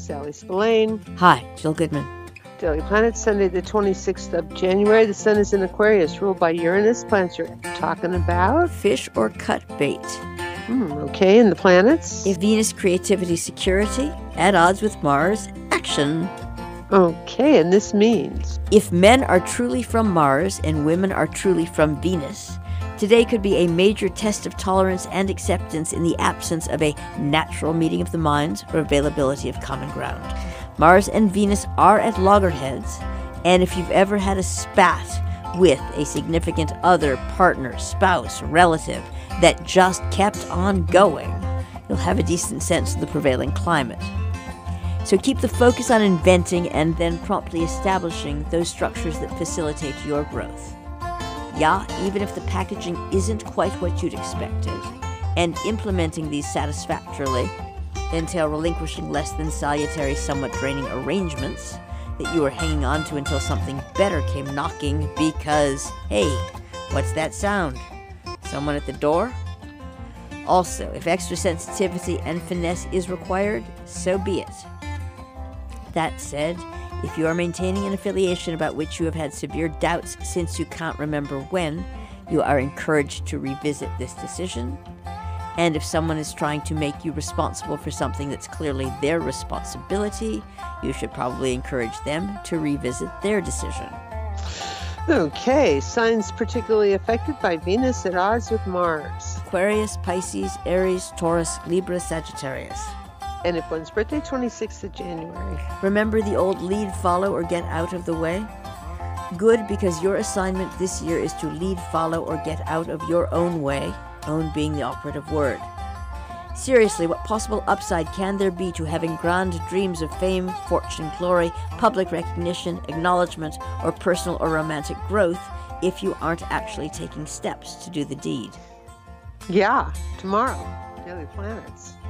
Sally Spillane. Hi, Jill Goodman. Daily Planet, Sunday the 26th of January. The sun is in Aquarius, ruled by Uranus. Planets you're talking about? Fish or cut bait. Okay, and the planets? If Venus, creativity, security, at odds with Mars, action. Okay, and this means? If men are truly from Mars and women are truly from Venus, today could be a major test of tolerance and acceptance in the absence of a natural meeting of the minds or availability of common ground. Mars and Venus are at loggerheads, and if you've ever had a spat with a significant other, partner, spouse, relative that just kept on going, you'll have a decent sense of the prevailing climate. So keep the focus on inventing and then promptly establishing those structures that facilitate your growth. Yeah, even if the packaging isn't quite what you'd expected, and implementing these satisfactorily entail relinquishing less than salutary, somewhat draining arrangements that you were hanging on to until something better came knocking because, hey, what's that sound? Someone at the door? Also, if extra sensitivity and finesse is required, so be it. That said, if you are maintaining an affiliation about which you have had severe doubts since you can't remember when, you are encouraged to revisit this decision. And if someone is trying to make you responsible for something that's clearly their responsibility, you should probably encourage them to revisit their decision. Okay, signs particularly affected by Venus at odds with Mars. Aquarius, Pisces, Aries, Taurus, Libra, Sagittarius. And if one's birthday, 26th of January. Remember the old lead, follow, or get out of the way? Good, because your assignment this year is to lead, follow, or get out of your own way, own being the operative word. Seriously, what possible upside can there be to having grand dreams of fame, fortune, glory, public recognition, acknowledgement, or personal or romantic growth if you aren't actually taking steps to do the deed? Yeah, tomorrow, Daily Planets.